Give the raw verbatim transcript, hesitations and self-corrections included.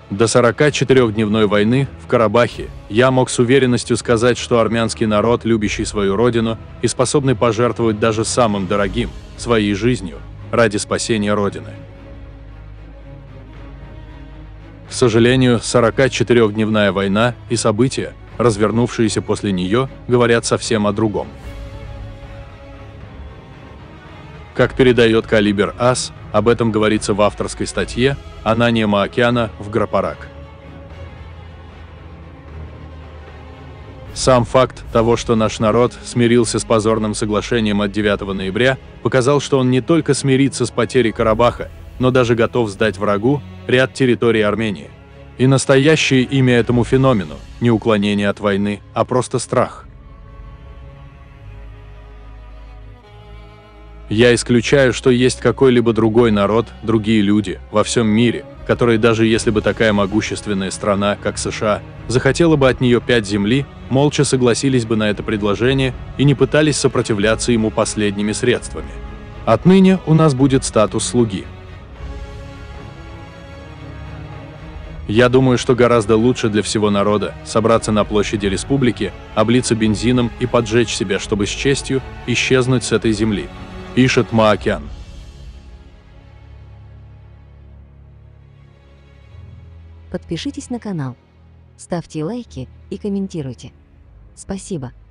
До сорокачетырёхдневной войны в Карабахе я мог с уверенностью сказать, что армянский народ, любящий свою родину и способный пожертвовать даже самым дорогим, своей жизнью, ради спасения Родины. К сожалению, сорокачетырёхдневная война и события, развернувшиеся после нее, говорят совсем о другом. Как передает Калибер ас, об этом говорится в авторской статье Анания Маакяна в Грапарак. Сам факт того, что наш народ смирился с позорным соглашением от девятого ноября, показал, что он не только смирится с потерей Карабаха, но даже готов сдать врагу ряд территорий Армении. И настоящее имя этому феномену – не уклонение от войны, а просто страх. Я исключаю, что есть какой-либо другой народ, другие люди во всем мире, которые, даже если бы такая могущественная страна, как США, захотела бы от нее пять земли, молча согласились бы на это предложение и не пытались сопротивляться ему последними средствами. Отныне у нас будет статус слуги. Я думаю, что гораздо лучше для всего народа собраться на площади республики, облиться бензином и поджечь себя, чтобы с честью исчезнуть с этой земли. Пишет Маакян. Подпишитесь на канал, ставьте лайки и комментируйте. Спасибо.